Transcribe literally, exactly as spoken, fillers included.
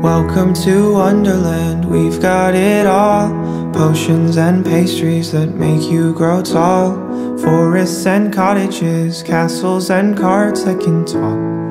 Welcome to Wonderland, we've got it all. Potions and pastries that make you grow tall. Forests and cottages, castles and carts that can talk.